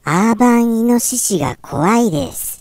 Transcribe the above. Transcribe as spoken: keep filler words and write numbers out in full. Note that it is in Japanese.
アーバンイノシシが怖いです。